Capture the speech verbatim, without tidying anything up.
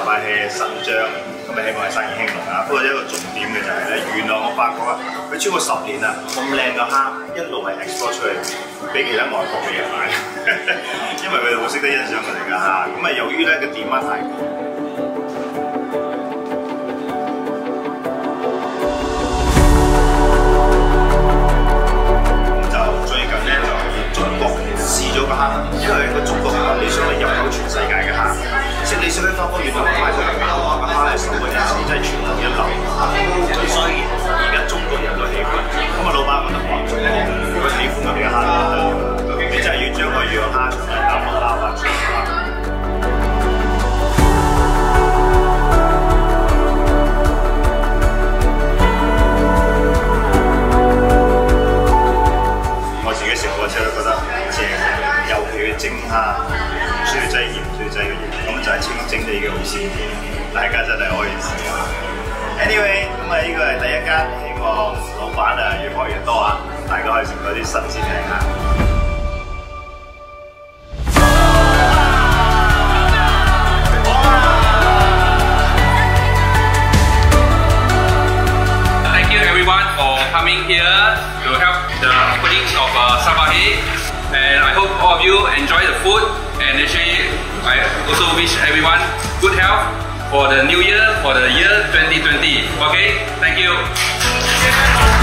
Saba-Hae 新張，咁咪希望係生意興隆啊！不過一個重點嘅就係咧，原來我發覺啊，佢超過十年啦，咁靚嘅蝦一路係 export 出去，俾其他外國嘅人買，因為佢哋好識得欣賞佢哋嘅蝦。咁啊，由於咧個 demand 太高。 因為個中國你想去入口全世界嘅蝦，食你想去發覺原來賣出嚟嘅蝦個蝦係手嗰陣時真係全球一流，所以而家中國人都喜歡。咁啊，老闆覺得話中國如果喜歡我哋嘅蝦就得啦，你真係要將個養蝦場咧打落蝦發出嚟。我自己食過之後都覺得正。 尤其嘅蒸蝦，唔需要擠鹽，唔需要擠嘅鹽，咁就係清蒸地嘅好鮮嘅，大家真係可以試下。Anyway， 咁啊呢個係第一間，希望老闆啊越學越多啊，大家可以食到啲新鮮嘅蝦。 Thank you everyone for coming here to help the opening of uh, Saba-Hae. And I hope all of you enjoy the food, and actually I also wish everyone good health for the new year, for the year twenty twenty. Okay, thank you.